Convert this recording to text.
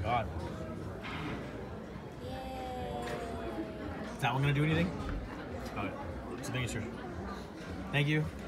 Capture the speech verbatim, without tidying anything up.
god. Yay. Is that one gonna do anything? Okay. So thank you, sir. Thank you.